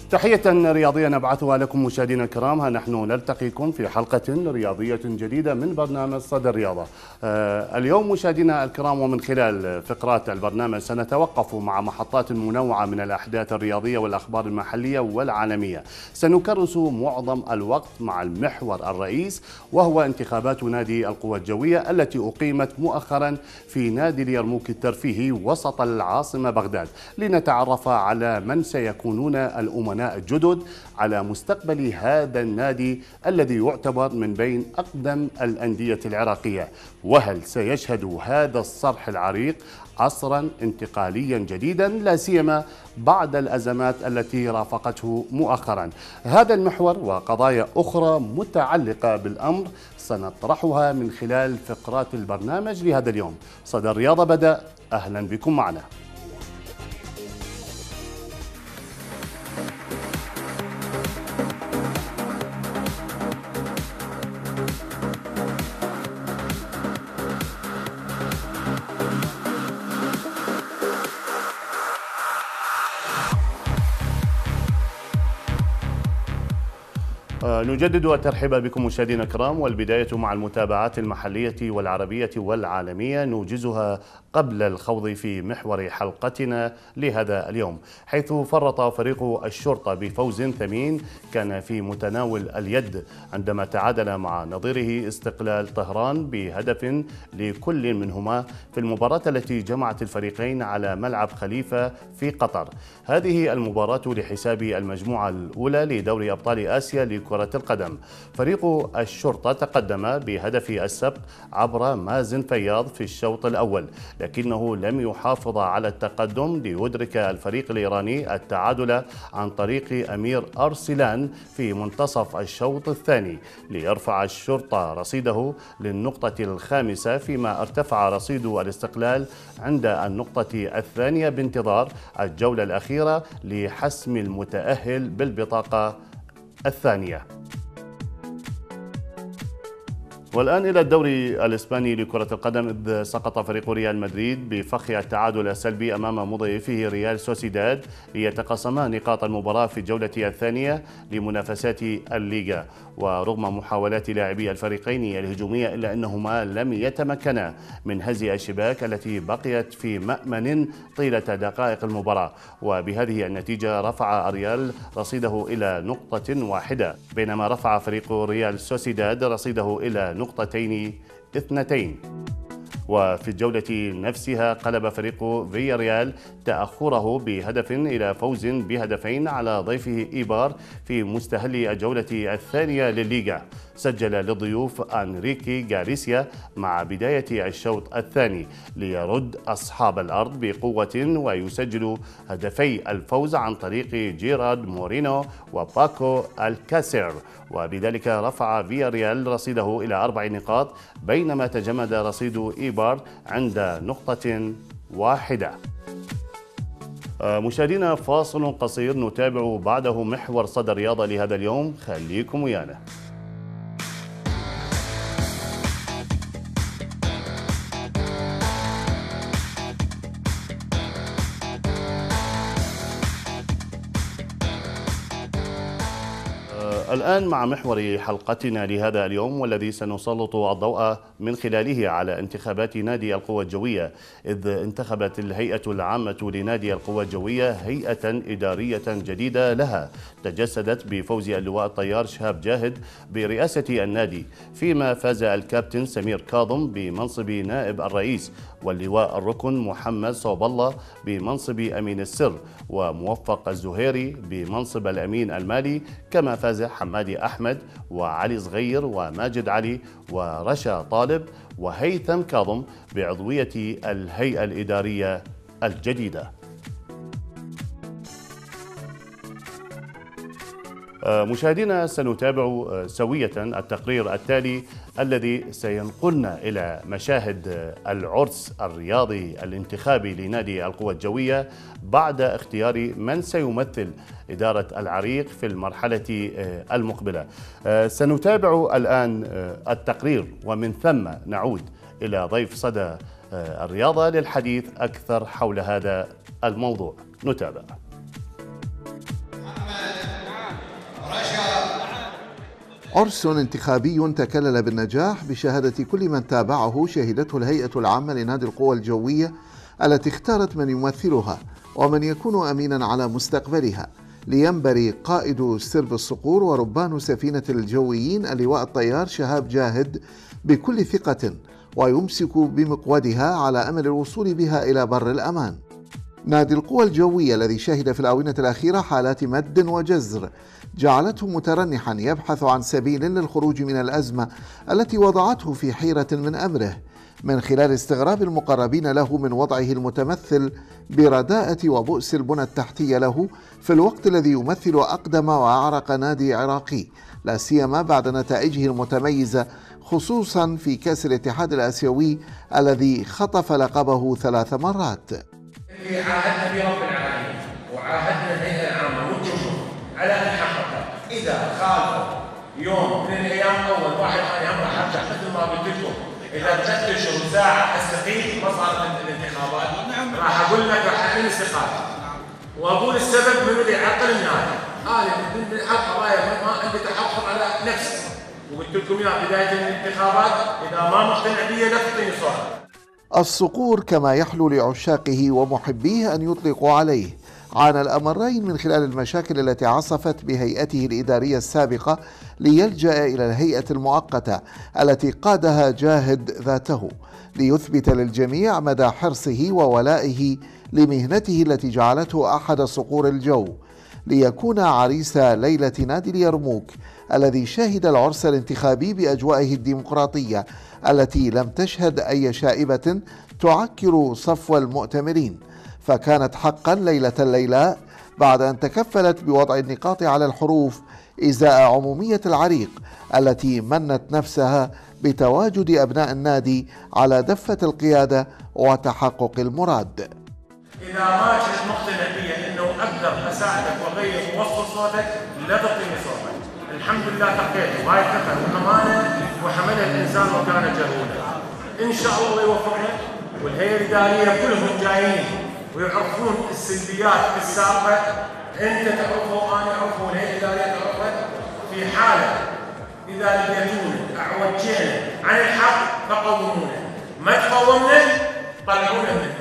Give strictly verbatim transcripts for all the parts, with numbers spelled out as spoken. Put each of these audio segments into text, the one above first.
تحية رياضية نبعثها لكم مشاهدينا الكرام. ها نحن نلتقيكم في حلقة رياضية جديدة من برنامج صدى الرياضة. آه اليوم مشاهدينا الكرام، ومن خلال فقرات البرنامج سنتوقف مع محطات منوعة من الأحداث الرياضية والأخبار المحلية والعالمية. سنكرس معظم الوقت مع المحور الرئيس، وهو انتخابات نادي القوى الجوية التي أقيمت مؤخرا في نادي اليرموك الترفيهي وسط العاصمة بغداد، لنتعرف على من سيكونون الأمناء الجدد على مستقبل هذا النادي الذي يعتبر من بين أقدم الأندية العراقية. وهل سيشهد هذا الصرح العريق عصرا انتقاليا جديدا، لا سيما بعد الأزمات التي رافقته مؤخرا؟ هذا المحور وقضايا أخرى متعلقة بالأمر سنطرحها من خلال فقرات البرنامج لهذا اليوم. صدى الرياضة بدأ، أهلا بكم معنا. نجدد الترحيب بكم مشاهدينا الكرام، والبداية مع المتابعات المحلية والعربية والعالمية نوجزها قبل الخوض في محور حلقتنا لهذا اليوم، حيث فرط فريق الشرطة بفوز ثمين كان في متناول اليد عندما تعادل مع نظيره استقلال طهران بهدف لكل منهما في المباراة التي جمعت الفريقين على ملعب خليفة في قطر. هذه المباراة لحساب المجموعة الأولى لدوري أبطال آسيا لكرة القدم. فريق الشرطة تقدم بهدف السبق عبر مازن فياض في الشوط الأول، لكنه لم يحافظ على التقدم ليدرك الفريق الإيراني التعادل عن طريق أمير أرسلان في منتصف الشوط الثاني، ليرفع الشرطة رصيده للنقطة الخامسة، فيما ارتفع رصيد الاستقلال عند النقطة الثانية بانتظار الجولة الأخيرة لحسم المتأهل بالبطاقة الثانية. والآن إلى الدوري الإسباني لكرة القدم، إذ سقط فريق ريال مدريد بفخ التعادل السلبي أمام مضيفه ريال سوسيداد ليتقاسما نقاط المباراة في الجولة الثانية لمنافسات الليغا. ورغم محاولات لاعبي الفريقين الهجومية إلا أنهما لم يتمكنا من هز الشباك التي بقيت في مأمن طيلة دقائق المباراة، وبهذه النتيجة رفع الريال رصيده إلى نقطة واحدة، بينما رفع فريق ريال سوسيداد رصيده إلى نقطتين اثنتين. وفي الجولة نفسها قلب فريق فياريال تأخره بهدف إلى فوز بهدفين على ضيفه إيبار في مستهل الجولة الثانية للليغا. سجل للضيوف أنريكي غاريسيا مع بداية الشوط الثاني ليرد أصحاب الأرض بقوة، ويسجل هدفي الفوز عن طريق جيرارد مورينو وباكو الكاسير، وبذلك رفع فياريال رصيده إلى أربع نقاط، بينما تجمد رصيد إيبار عند نقطة واحدة. مشاهدينا، فاصل قصير نتابع بعده محور صدى الرياضة لهذا اليوم، خليكم ويانا. الآن مع محور حلقتنا لهذا اليوم، والذي سنسلط الضوء من خلاله على انتخابات نادي القوى الجوية، إذ انتخبت الهيئة العامة لنادي القوى الجوية هيئة إدارية جديدة لها، تجسدت بفوز اللواء الطيار شهاب جاهد برئاسة النادي، فيما فاز الكابتن سمير كاظم بمنصب نائب الرئيس، واللواء الركن محمد صوب الله بمنصب أمين السر، وموفق الزهيري بمنصب الأمين المالي، كما فاز حمادي أحمد وعلي صغير وماجد علي ورشا طالب وهيثم كاظم بعضوية الهيئة الإدارية الجديدة. مشاهدينا، سنتابع سوية التقرير التالي الذي سينقلنا إلى مشاهد العرس الرياضي الانتخابي لنادي القوى الجوية بعد اختيار من سيمثل إدارة العريق في المرحلة المقبلة. سنتابع الآن التقرير، ومن ثم نعود إلى ضيف صدى الرياضة للحديث أكثر حول هذا الموضوع. نتابع. عرس انتخابي تكلل بالنجاح بشهادة كل من تابعه شهدته الهيئة العامة لنادي القوى الجوية التي اختارت من يمثلها ومن يكون أمينا على مستقبلها، لينبري قائد سرب الصقور وربان سفينة الجويين اللواء الطيار شهاب جاهد بكل ثقة ويمسك بمقودها على أمل الوصول بها إلى بر الأمان. نادي القوى الجوية الذي شهد في الآونة الأخيرة حالات مد وجزر جعلته مترنحا يبحث عن سبيل للخروج من الأزمة التي وضعته في حيرة من أمره، من خلال استغراب المقربين له من وضعه المتمثل برداءة وبؤس البنى التحتية له في الوقت الذي يمثل أقدم وأعرق نادي عراقي، لا سيما بعد نتائجه المتميزة خصوصا في كأس الاتحاد الآسيوي الذي خطف لقبه ثلاث مرات. اللي عاهدنا برب العالمين وعاهدنا الهيئة العامة والجمهور على أن نحققه، إذا خالفوا يوم من الأيام أول واحد أنا هم راح أرجع مثل ما قلت لكم، إذا ثلاث أشهر ساعة أستقيل ما صارت الانتخابات راح أقول لك راح أعلن استقالة وأقول السبب منو اللي يعطل النادي. أنا من الحلقة ما عندي تحفظ على نفسي وقلت لكم يا بداية الانتخابات إذا ما مقتنع بي لا تعطيني صوت. الصقور كما يحلو لعشاقه ومحبيه أن يطلقوا عليه عانى الأمرين من خلال المشاكل التي عصفت بهيئته الإدارية السابقة ليلجأ إلى الهيئة المؤقتة التي قادها جاهد ذاته، ليثبت للجميع مدى حرصه وولائه لمهنته التي جعلته أحد صقور الجو، ليكون عريس ليلة نادي اليرموك الذي شهد العرس الانتخابي بأجوائه الديمقراطية التي لم تشهد أي شائبة تعكر صفو المؤتمرين، فكانت حقا ليلة الليلاء بعد أن تكفلت بوضع النقاط على الحروف إزاء عمومية العريق التي منت نفسها بتواجد أبناء النادي على دفة القيادة وتحقق المراد. إذا ما كنت مقتنع بي أنه أقدر أساعدك وأغير ووصل صوتك لا تعطيني صوتك. الحمد لله تقيت وهاي ثقة وأمانة وحملها الإنسان وكان جهولا. إن شاء الله يوفقنا والهيئة الإدارية كلهم جايين ويعرفون السلبيات السابقة، أنت تعرفه وأنا أعرفه والهيئة الإدارية تعرفه. في حالة إذا لقيتونا أعوجينا عن الحق فقومونا، ما تقومنا طلعونا منها.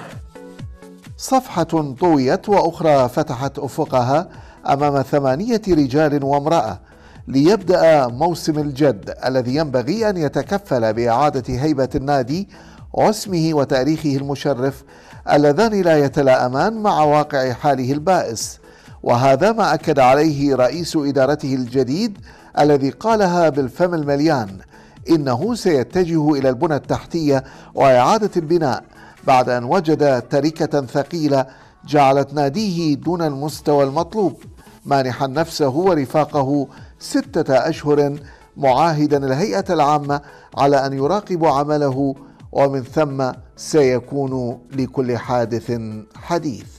صفحة طويت وأخرى فتحت أفقها أمام ثمانية رجال وامرأة ليبدأ موسم الجد الذي ينبغي أن يتكفل بإعادة هيبة النادي واسمه وتاريخه المشرف اللذان لا يتلائمان مع واقع حاله البائس، وهذا ما أكد عليه رئيس إدارته الجديد الذي قالها بالفم المليان إنه سيتجه إلى البنى التحتية وإعادة البناء بعد أن وجد تركة ثقيلة جعلت ناديه دون المستوى المطلوب، مانحا نفسه ورفاقه ستة أشهر معاهدا الهيئة العامة على أن يراقبوا عمله، ومن ثم سيكون لكل حادث حديث.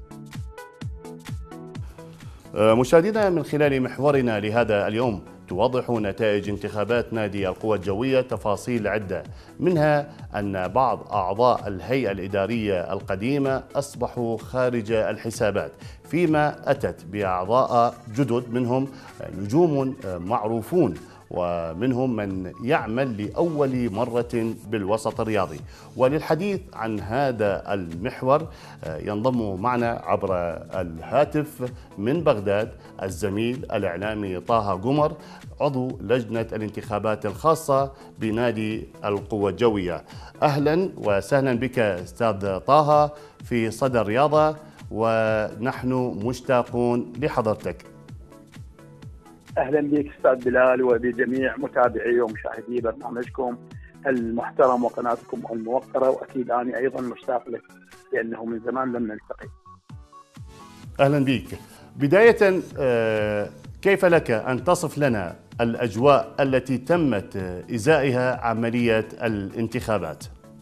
مشاهدينا، من خلال محورنا لهذا اليوم توضح نتائج انتخابات نادي القوى الجوية تفاصيل عدة، منها أن بعض أعضاء الهيئة الإدارية القديمة أصبحوا خارج الحسابات، فيما أتت بأعضاء جدد منهم نجوم معروفون ومنهم من يعمل لأول مرة بالوسط الرياضي. وللحديث عن هذا المحور ينضم معنا عبر الهاتف من بغداد الزميل الإعلامي طه قمر، عضو لجنة الانتخابات الخاصة بنادي القوى الجوية. أهلا وسهلا بك أستاذ طه في صدى الرياضة، ونحن مشتاقون لحضرتك. أهلا بك أستاذ بلال وبجميع متابعي ومشاهدي برنامجكم المحترم وقناتكم الموقرة، وأكيد أنا أيضا مشتاق لك لأنه من زمان لم نلتقي. أهلا بك. بداية كيف لك أن تصف لنا الأجواء التي تمت إزائها عملية الانتخابات؟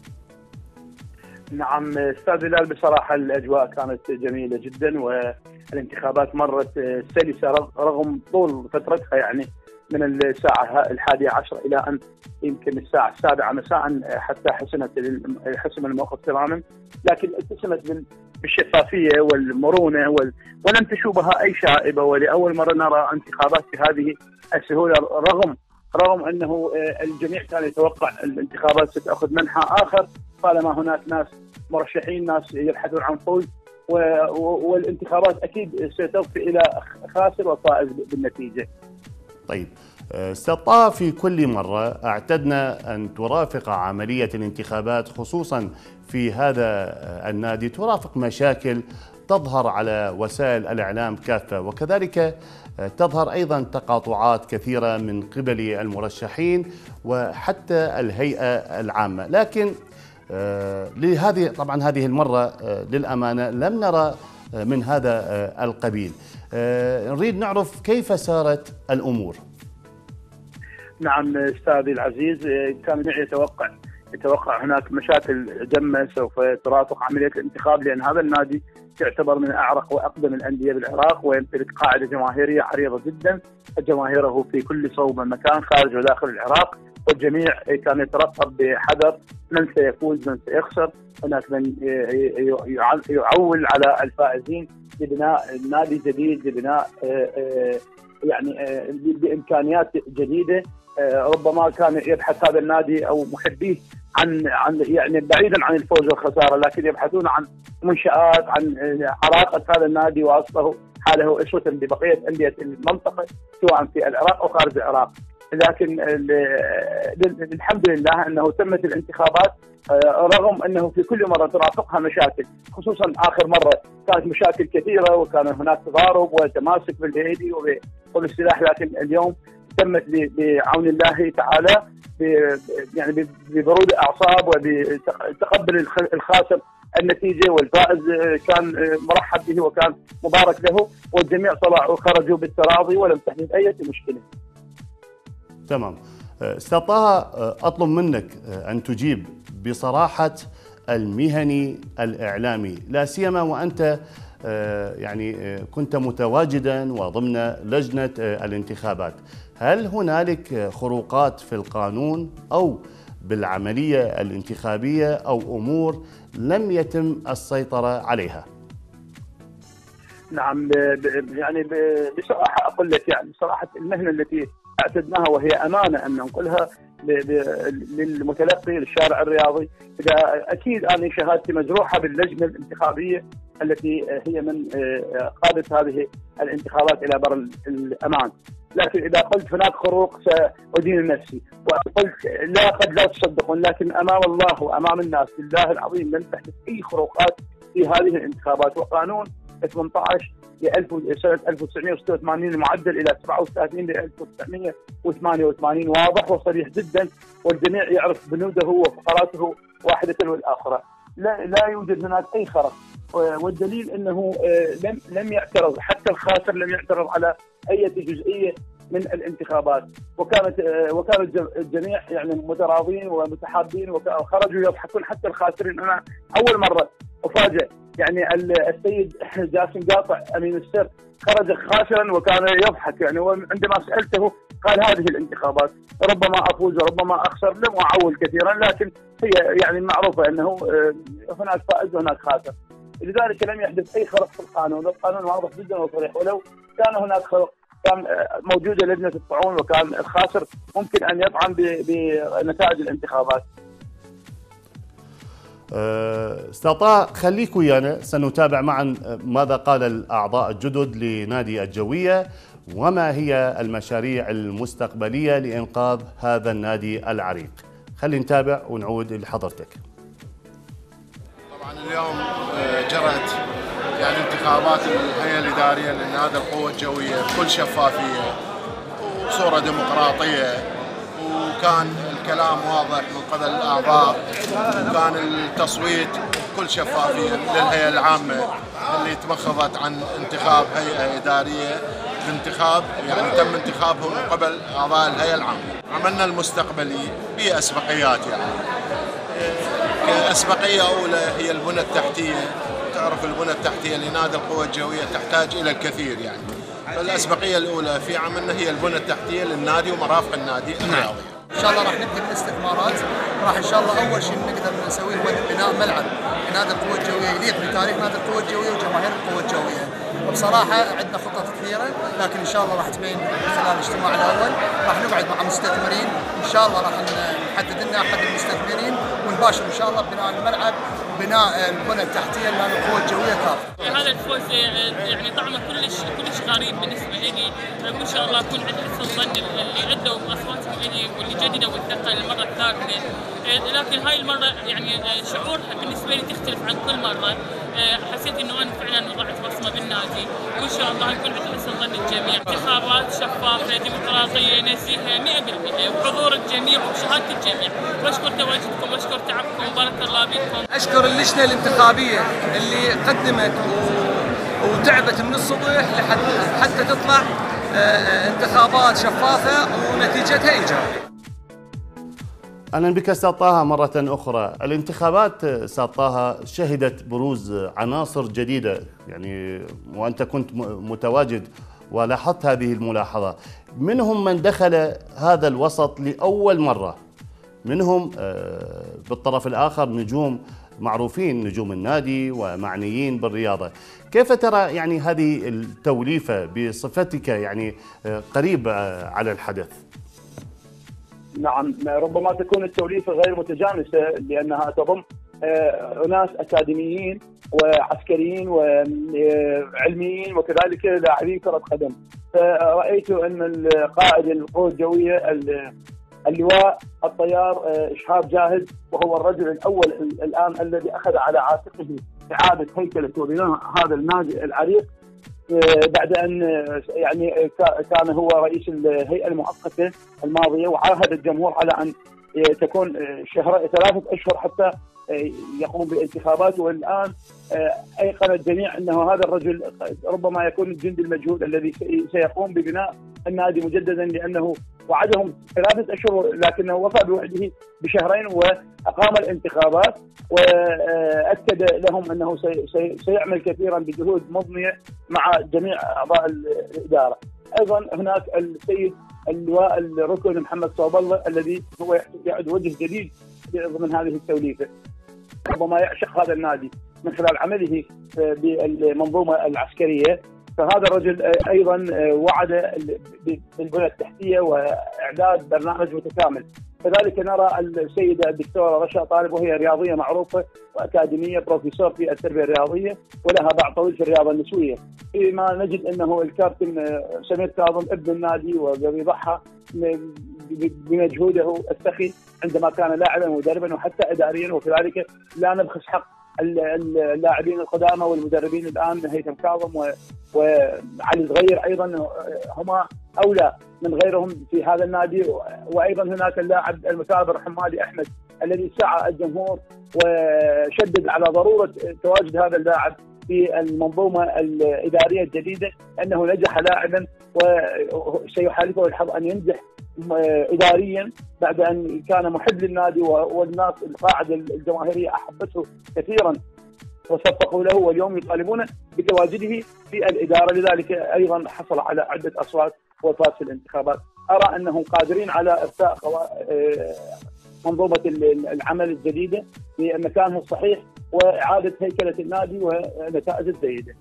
نعم أستاذ بلال، بصراحة الأجواء كانت جميلة جدا والانتخابات مرت سلسة رغم طول فترتها، يعني من الساعة الحادية عشر إلى أن يمكن الساعة السابعة مساء حتى حسمت حسم الموقف تماما، لكن اتسمت بالشفافية والمرونة وال... ولم تشوبها أي شائبة، ولأول مرة نرى انتخابات بهذه السهولة رغم رغم أنه الجميع كان يتوقع الانتخابات ستأخذ منحى آخر طالما هناك ناس مرشحين، ناس يبحثون عن فوز، والانتخابات أكيد ستفضي إلى خاسر وفائز بالنتيجة. طيب أستاذ طه، في كل مرة اعتدنا أن ترافق عملية الانتخابات خصوصا في هذا النادي ترافق مشاكل تظهر على وسائل الإعلام كافة، وكذلك تظهر أيضا تقاطعات كثيرة من قبل المرشحين وحتى الهيئة العامة. لكن لهذه طبعا هذه المرة للأمانة لم نرى من هذا القبيل. نريد نعرف كيف سارت الأمور. نعم أستاذي العزيز، كان الجميع يتوقع يتوقع هناك مشاكل جمة سوف ترافق عملية الانتخاب، لأن هذا النادي يعتبر من أعرق وأقدم الأندية بالعراق، ويمتلك قاعدة جماهيرية عريضة جدا، جماهيره في كل صوب مكان خارج وداخل العراق، والجميع كان يترقب بحذر من سيفوز من سيخسر. هناك من يعول على الفائزين لبناء نادي جديد، لبناء يعني بإمكانيات جديدة. ربما كان يبحث هذا النادي أو محبيه عن عن يعني بعيدا عن الفوز والخسارة، لكن يبحثون عن منشآت، عن عراقة هذا النادي وأصله حاله أسوة ببقية أندية المنطقة سواء في العراق أو خارج العراق. لكن الحمد لله أنه تمت الانتخابات رغم أنه في كل مرة ترافقها مشاكل، خصوصا آخر مرة كانت مشاكل كثيرة وكان هناك تضارب وتماسك بالأيدي وبالسلاح، لكن اليوم تمت بعون الله تعالى يعني ببرود أعصاب وبتقبل الخاسر النتيجة، والفائز كان مرحب به وكان مبارك له، والجميع طلعوا وخرجوا بالتراضي ولم تحدث أي مشكلة. تمام. أستاذ طه، أطلب منك أن تجيب بصراحة المهني الإعلامي، لا سيما وأنت يعني كنت متواجدا وضمن لجنة الانتخابات. هل هنالك خروقات في القانون أو بالعملية الانتخابية أو أمور لم يتم السيطرة عليها؟ نعم، يعني بصراحة أقول لك يعني بصراحة المهنة التي اعتدناها وهي أمانة أن ننقلها للمتلقي للشارع الرياضي، إذا أكيد أنا شهادتي مجروحة باللجنة الانتخابية التي هي من قادت هذه الانتخابات إلى بر الأمان. لكن إذا قلت هناك خروق سأدين نفسي، وقلت لا قد لا تصدقون، لكن أمام الله وأمام الناس بالله العظيم لم تحدث أي خروقات في هذه الانتخابات. وقانون ثمانية عشر سنة ألف وتسعمئة وستة وثمانين المعدل إلى سبعة وثلاثين ل ألف وتسعمئة وثمانية وثمانين واضح وصريح جدا، والجميع يعرف بنوده وفقراته واحدة والآخرة. لا لا يوجد هناك أي خرق، والدليل أنه لم لم يعترض حتى الخاسر، لم يعترض على أي جزئية من الانتخابات، وكانت وكان الجميع يعني متراضين ومتحابين وخرجوا يضحكون حتى الخاسرين. أنا أول مرة أفاجئ يعني السيد جاسم قاطع أمين السر خرج خاسرا وكان يضحك، يعني عندما سألته قال هذه الانتخابات ربما أفوز وربما أخسر، لم أعول كثيرا، لكن هي يعني معروفة أنه هناك فائز وهناك خاسر، لذلك لم يحدث أي خرق في القانون. القانون واضح جدا وصريح، ولو كان هناك خرق كان موجودة لجنة الطاعون وكان الخاسر ممكن أن يطعن بنتائج الانتخابات. أستاذ طه، خليك ويانا سنتابع معا ماذا قال الأعضاء الجدد لنادي الجوية وما هي المشاريع المستقبلية لإنقاذ هذا النادي العريق. خلي نتابع ونعود لحضرتك. طبعا اليوم جرت يعني انتخابات الهيئة الإدارية لنادي القوة الجوية بكل شفافية وبصورة ديمقراطية، وكان الكلام واضح من قبل الأعضاء، وكان التصويت بكل شفافية للهيئة العامة اللي اتخذت عن انتخاب هيئة إدارية بانتخاب يعني تم انتخابهم من قبل أعضاء الهيئة العامة. عملنا المستقبلي بأسبقيات، يعني كأسبقية أولى هي البنى التحتية. تعرف البنى التحتية لنادي القوة الجوية تحتاج إلى الكثير، يعني فالأسبقية الأولى في عملنا هي البنى التحتية للنادي ومرافق النادي الرياضي. ان شاء الله راح نبدا بالاستثمارات، راح ان شاء الله اول شيء نقدر نسويه هو بناء ملعب لنادي القوة الجوية يليق بتاريخ نادي القوة الجوية وجماهير القوة الجوية. وبصراحه عندنا خطط كثيره، لكن ان شاء الله راح تبين خلال الاجتماع الاول. راح نقعد مع مستثمرين ان شاء الله، راح نحدد لنا احد المستثمرين ونباشر ان شاء الله بناء الملعب، بناء البنى التحتيه لنادي القوه الجويه كافه. هذا الفوز يعني طعمه كلش كلش غريب بالنسبه لي، ما شاء الله اكون عند حسن الظن اللي عدوا اصواتهم الي واللي جددوا الثقه للمره الثالثه، لكن هاي المره يعني شعورها بالنسبه لي تختلف عن كل مره. حسيت انه انا فعلا وضعت بصمه بالنادي، وان شاء الله يكون عند حسن ظن الجميع. انتخابات شفافه ديمقراطيه نزيهه مئة بالمئة وحضور الجميع وشهاده الجميع. واشكر تواجدكم واشكر تعبكم وبارك الله بكم. اشكر اللجنه الانتخابيه اللي قدمت وتعبت من الصبح لحتى حتى تطلع انتخابات شفافه ونتيجتها ايجابيه. أهلا بك أستاذ طه مرة أخرى. الانتخابات أستاذ طه شهدت بروز عناصر جديدة، يعني وأنت كنت متواجد ولاحظت هذه الملاحظة. منهم من دخل هذا الوسط لأول مرة، منهم بالطرف الآخر نجوم معروفين، نجوم النادي ومعنيين بالرياضة. كيف ترى يعني هذه التوليفة بصفتك يعني قريب على الحدث؟ نعم، ربما تكون التوليفة غير متجانسة لأنها تضم أناس أكاديميين وعسكريين وعلميين وكذلك لاعبين كرة قدم. فرأيت أن القائد القوة الجوية اللواء الطيار إشهاب جاهد، وهو الرجل الأول الآن الذي أخذ على عاتقه إعادة هيكلة وبناء هذا النادي العريق، بعد أن يعني كان هو رئيس الهيئة المؤقتة الماضية، وعاهد الجمهور على أن تكون شهر ثلاثة أشهر حتى يقوم بالانتخابات. والآن أيقن الجميع أنه هذا الرجل ربما يكون الجندي المجهود الذي سيقوم ببناء النادي مجددا، لأنه وعدهم ثلاثة أشهر لكنه وفى بوعده بشهرين وأقام الانتخابات، وأكد لهم أنه سيعمل كثيرا بجهود مضنية مع جميع أعضاء الإدارة. أيضا هناك السيد اللواء الركن محمد صوب الله الذي هو يعد وجه جديد ضمن هذه التوليفة، ربما يعشق هذا النادي من خلال عمله بالمنظومة العسكرية. فهذا الرجل أيضا وعد بالبنى التحتية وإعداد برنامج متكامل. كذلك نرى السيدة الدكتورة رشا طالب، وهي رياضية معروفة وأكاديمية، بروفيسور في التربية الرياضية ولها باع طويل في الرياضة النسوية. فيما نجد أنه الكابتن سمير كاظم ابن النادي والذي ضحى بمجهوده السخي عندما كان لاعبا ومدربا وحتى إداريا، وكذلك لا نبخس حق اللاعبين القدامى والمدربين الآن هيثم كاظم وعلي صغير، أيضا هما أولى من غيرهم في هذا النادي. وأيضا هناك اللاعب المثابر حمادي أحمد الذي سعى الجمهور وشدد على ضرورة تواجد هذا اللاعب في المنظومة الإدارية الجديدة، أنه نجح لاعبا وسيحالفه الحظ أن ينجح إداريا بعد أن كان محب للنادي، والناس القاعدة الجماهيرية أحبته كثيرا وصفقوا له، واليوم يطالبون بتواجده في الإدارة. لذلك أيضا حصل على عدة أصوات وفاز في الانتخابات. أرى أنهم قادرين على إرساء منظومة العمل الجديدة في مكانها الصحيح وإعادة هيكلة النادي ونتائج الجيدة.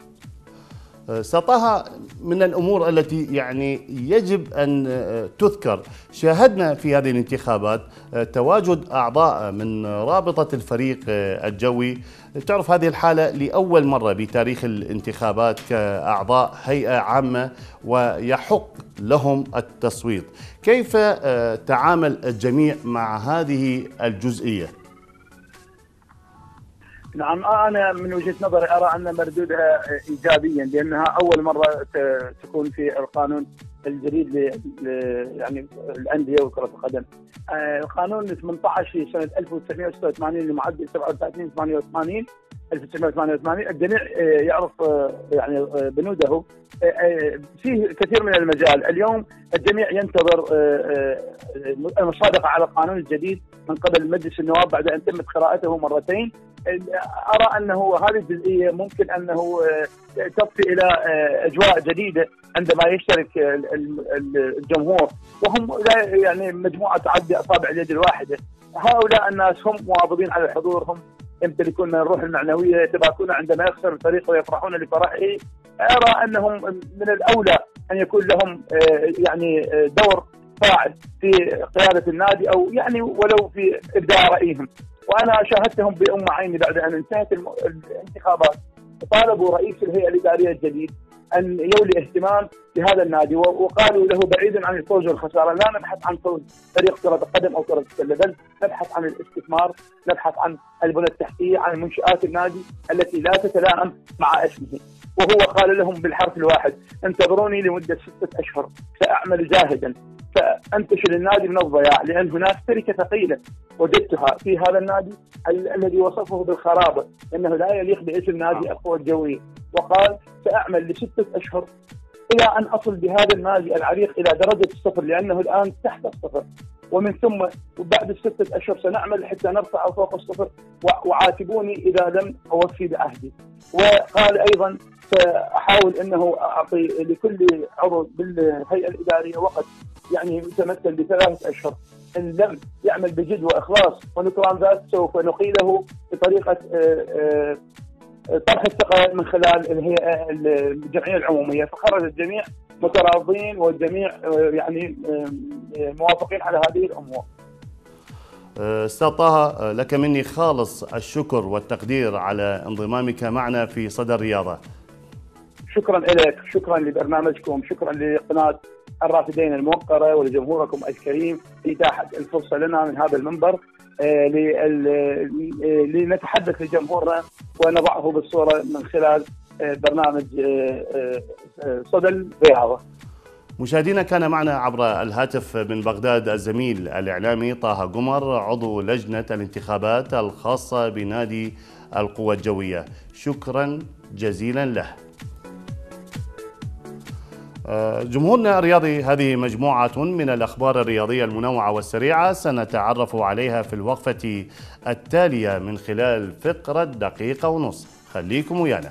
سطها من الأمور التي يعني يجب أن تذكر، شاهدنا في هذه الانتخابات تواجد أعضاء من رابطة الفريق الجوي. تعرف هذه الحالة لأول مرة بتاريخ الانتخابات كأعضاء هيئة عامة ويحق لهم التصويت. كيف تعامل الجميع مع هذه الجزئية؟ نعم، أنا من وجهة نظري أرى أن مردودها إيجابيا، لأنها أول مرة تكون في القانون الجديد ل يعني الأندية وكرة القدم. القانون ثمانية عشر في سنة ألف وتسعمئة وستة وثمانين لمعدل سبعة وثلاثين ثمانية وثمانين ألف وتسعمئة وثمانية وثمانين، الجميع يعرف يعني بنوده. فيه كثير من المجال. اليوم الجميع ينتظر المصادقة على القانون الجديد من قبل مجلس النواب بعد أن تمت قراءته مرتين. أرى أنه هذه الجزئية ممكن أنه تضفي إلى أجواء جديدة عندما يشترك الجمهور، وهم يعني مجموعة تعدي أصابع اليد الواحدة. هؤلاء الناس هم مواظبين على الحضور، هم يمتلكون من الروح المعنويه يتباكون عندما يخسر الفريق ويفرحون لفرحه. ارى انهم من الاولى ان يكون لهم يعني دور فاعل في قياده النادي او يعني ولو في ابداع رايهم. وانا شاهدتهم بام عيني بعد ان انتهت الانتخابات طالبوا رئيس الهيئه الاداريه الجديد ان يولي اهتمام بهذا النادي، وقالوا له بعيدا عن الفوز والخساره، لا نبحث عن فوز فريق كره القدم او كره السله، بل نبحث عن الاستثمار، نبحث عن البنى التحتيه، عن منشآت النادي التي لا تتلائم مع اسمه. وهو قال لهم بالحرف الواحد: انتظروني لمده سته اشهر ساعمل جاهدا فانتشل النادي من الضياع، لان هناك تركه ثقيله وجدتها في هذا النادي ال- الذي وصفه بالخرابه، انه لا يليق باسم نادي القوى الجويه. وقال: ساعمل لسته اشهر الى ان اصل بهذا النادي العريق الى درجه الصفر، لانه الان تحت الصفر، ومن ثم بعد السته اشهر سنعمل حتى نرفع فوق الصفر، وعاتبوني اذا لم اوفي بعهدي. وقال ايضا: ساحاول انه اعطي لكل عضو بالهيئه الاداريه وقت يعني يتمثل بثلاثه اشهر، ان لم يعمل بجد واخلاص ونكران ذات سوف نقيله بطريقه طرح الثقه من خلال الهيئه الجمعيه العموميه. فخرج الجميع متراضين والجميع يعني موافقين على هذه الامور. أستاذ طه، لك مني خالص الشكر والتقدير على انضمامك معنا في صدى الرياضة. شكرا لك، شكرا لبرنامجكم، شكرا لقناة الرافدين الموقرة ولجمهوركم الكريم لإتاحة الفرصة لنا من هذا المنبر لنتحدث لجمهورنا ونضعه بالصورة من خلال برنامج صدى الرياضة. مشاهدينا، كان معنا عبر الهاتف من بغداد الزميل الإعلامي طه قمر، عضو لجنة الانتخابات الخاصة بنادي القوى الجوية. شكرا جزيلا له. جمهورنا الرياضي، هذه مجموعة من الأخبار الرياضية المنوعة والسريعة سنتعرف عليها في الوقفة التالية من خلال فقرة دقيقة ونصف. خليكم ويانا.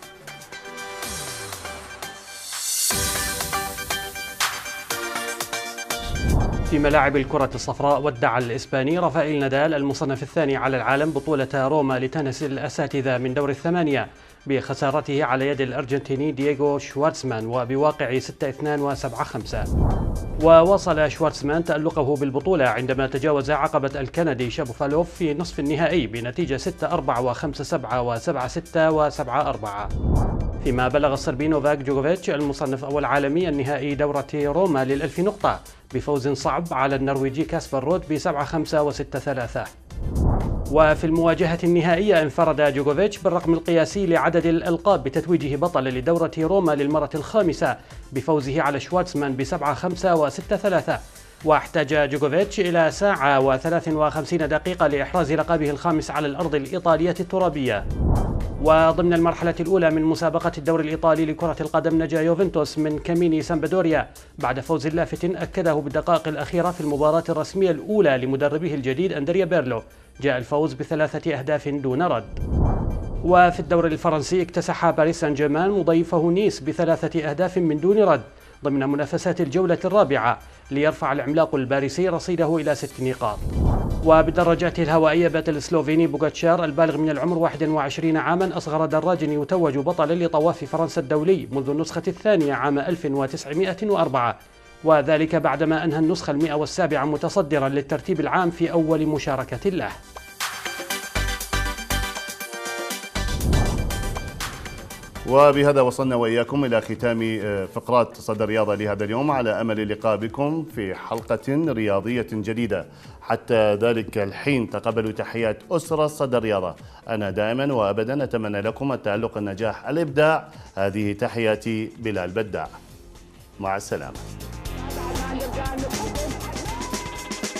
في ملاعب الكرة الصفراء، ودع الإسباني رافائيل نادال المصنف الثاني على العالم بطولة روما لتنس الأساتذة من دور الثمانية بخسارته على يد الأرجنتيني دييغو شوارتزمان وبواقع ستة اثنين وسبعة خمسة. وواصل شوارتزمان تألقه بالبطولة عندما تجاوز عقبة الكندي شابوفالوف في نصف النهائي بنتيجة ستة أربعة وخمسة سبعة وسبعة ستة وسبعة أربعة. فيما بلغ الصربي نوفاك جوكوفيتش المصنف أول عالمي النهائي دورة روما للألف نقطة بفوز صعب على النرويجي كاسبر رود بسبعة خمسة وستة ثلاثة. وفي المواجهة النهائية انفرد جوكوفيتش بالرقم القياسي لعدد الألقاب بتتويجه بطل لدورة روما للمرة الخامسة بفوزه على شوارتزمان بسبعة خمسة وستة ثلاثة. واحتاج جوكوفيتش إلى ساعة وثلاث وخمسين دقيقة لإحراز لقبه الخامس على الأرض الإيطالية الترابية. وضمن المرحلة الأولى من مسابقة الدوري الإيطالي لكرة القدم نجا يوفنتوس من كاميني سامبدوريا بعد فوز لافت أكده بالدقائق الأخيرة في المباراة الرسمية الأولى لمدربه الجديد أندريا بيرلو. جاء الفوز بثلاثة أهداف دون رد. وفي الدوري الفرنسي اكتسح باريس سان جيرمان مضيفه نيس بثلاثة أهداف من دون رد ضمن منافسات الجولة الرابعة ليرفع العملاق الباريسي رصيده إلى ست نقاط. وبالدراجات الهوائية بات السلوفيني بوغاتشار البالغ من العمر واحد وعشرين عاما أصغر دراج يتوج بطلا لطواف فرنسا الدولي منذ النسخة الثانية عام ألف وتسعمائة وأربعة، وذلك بعدما أنهى النسخة المئة والسابعة متصدرا للترتيب العام في أول مشاركة له. وبهذا وصلنا وإياكم إلى ختام فقرات صدى الرياضة لهذا اليوم، على أمل اللقاء بكم في حلقة رياضية جديدة. حتى ذلك الحين تقبلوا تحيات أسرة صدى الرياضة. أنا دائما وأبدا أتمنى لكم التألق، النجاح، الإبداع. هذه تحياتي بلال بداع. مع السلامة.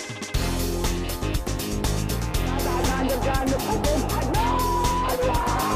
Underground,